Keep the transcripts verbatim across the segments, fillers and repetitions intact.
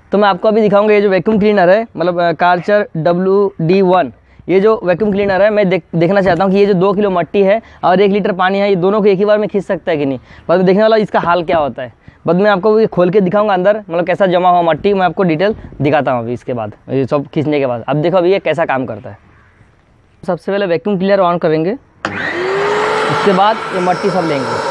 तो मैं आपको अभी दिखाऊंगा ये जो वैक्यूम क्लीनर है, मतलब कार्चर डब्ल्यू डी वन, ये जो वैक्यूम क्लीनर है, मैं देख देखना चाहता हूँ कि ये जो दो किलो मट्टी है और एक लीटर पानी है, ये दोनों को एक ही बार में खींच सकता है कि नहीं। बाद में देखने वाला इसका हाल क्या होता है। बाद में आपको ये खोल के दिखाऊंगा अंदर, मतलब कैसा जमा हुआ मट्टी, मैं आपको डिटेल दिखाता हूँ अभी इसके बाद, ये सब खींचने के बाद। अब देखो अभी ये कैसा काम करता है। सबसे पहले वैक्यूम क्लीनर ऑन करेंगे, उसके बाद ये मट्टी सब लेंगे।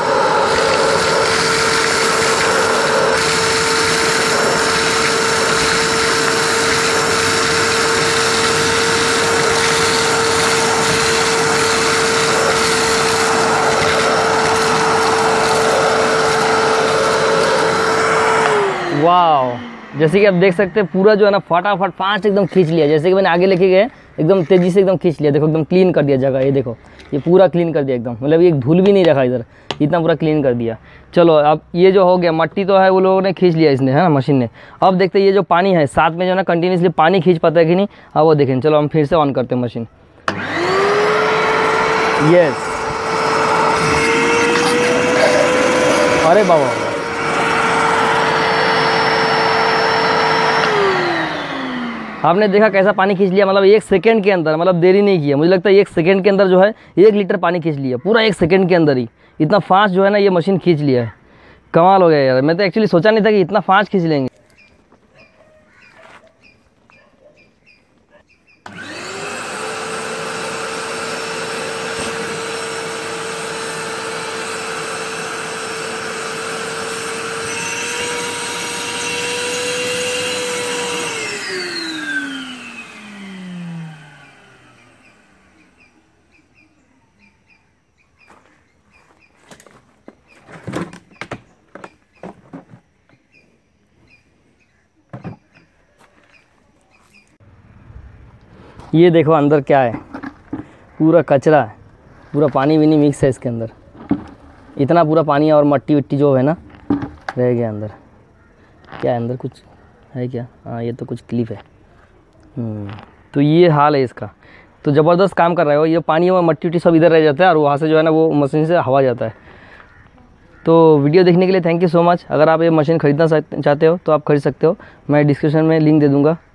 वाह, जैसे कि आप देख सकते हैं पूरा जो है ना फटाफट फास्ट एकदम खींच लिया। जैसे कि मैंने आगे लेके गए एकदम तेज़ी से एकदम खींच लिया। देखो एकदम क्लीन कर दिया जगह, ये देखो ये पूरा क्लीन कर दिया एकदम, मतलब एक धूल भी नहीं रखा इधर, इतना पूरा क्लीन कर दिया। चलो अब ये जो हो गया, मट्टी तो है वो लोगों ने खींच लिया इसने, है ना, मशीन ने। अब देखते हैं ये जो पानी है साथ में जो है ना कंटिन्यूसली पानी खींच पाता है कि नहीं। अब वो देखें, चलो हम फिर से ऑन करते हैं मशीन। यस, अरे बाबा, आपने देखा कैसा पानी खींच लिया, मतलब एक सेकंड के अंदर, मतलब देरी नहीं किया। मुझे लगता है एक सेकंड के अंदर जो है एक लीटर पानी खींच लिया, पूरा एक सेकंड के अंदर ही। इतना फास्ट जो है ना ये मशीन खींच लिया है, कमाल हो गया यार। मैं तो एक्चुअली सोचा नहीं था कि इतना फास्ट खींच लेंगे। ये देखो अंदर क्या है, पूरा कचरा है, पूरा पानी भी नहीं मिक्स है इसके अंदर। इतना पूरा पानी और मट्टी वट्टी जो है ना रह गया अंदर। क्या है अंदर, कुछ है क्या? हाँ, ये तो कुछ क्लिप है। तो ये हाल है इसका। तो ज़बरदस्त काम कर रहा है वो। ये पानी और मट्टी वट्टी सब इधर रह जाता है और वहाँ से जो है ना वो मशीन से हवा जाता है। तो वीडियो देखने के लिए थैंक यू सो मच। अगर आप ये मशीन ख़रीदना चाहते हो तो आप खरीद सकते हो, मैं डिस्क्रिप्शन में लिंक दे दूँगा।